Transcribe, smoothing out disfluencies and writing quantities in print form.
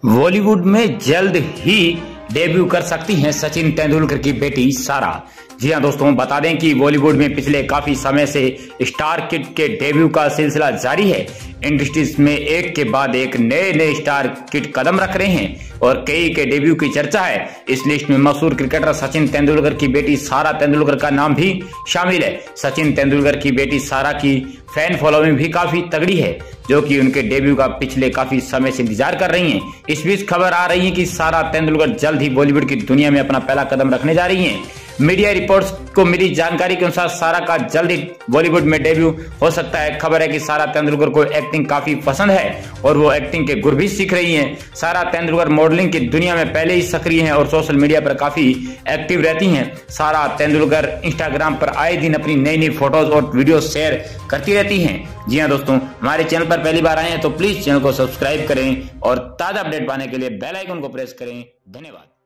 बॉलीवुड में जल्द ही डेब्यू कर सकती हैं सचिन तेंदुलकर की बेटी सारा। जी हां दोस्तों, बता दें कि बॉलीवुड में पिछले काफी समय से स्टार किड के डेब्यू का सिलसिला जारी है। इंडस्ट्रीज में एक के बाद एक नए स्टार किड कदम रख रहे हैं और कई के डेब्यू की चर्चा है। इस लिस्ट में मशहूर क्रिकेटर सचिन तेंदुलकर की बेटी सारा तेंदुलकर का नाम भी शामिल है। सचिन तेंदुलकर की बेटी सारा की फैन फॉलोइंग भी काफी तगड़ी है, जो कि उनके डेब्यू का पिछले काफी समय से इंतजार कर रही हैं। इस बीच खबर आ रही है कि सारा तेंदुलकर जल्द ही बॉलीवुड की दुनिया में अपना पहला कदम रखने जा रही हैं। मीडिया रिपोर्ट्स को मिली जानकारी के अनुसार सारा का जल्द ही बॉलीवुड में डेब्यू हो सकता है। खबर है कि सारा तेंदुलकर को एक्टिंग काफी पसंद है और वो एक्टिंग के गुर भी सीख रही हैं। सारा तेंदुलकर मॉडलिंग की दुनिया में पहले ही सक्रिय हैं और सोशल मीडिया पर काफी एक्टिव रहती हैं। सारा तेंदुलकर इंस्टाग्राम पर आए दिन अपनी नई फोटोज और वीडियो शेयर करती रहती हैं। जी हाँ दोस्तों, हमारे चैनल पर पहली बार आए हैं तो प्लीज चैनल को सब्सक्राइब करें और ताजा अपडेट पाने के लिए बेल आइकन को प्रेस करें। धन्यवाद।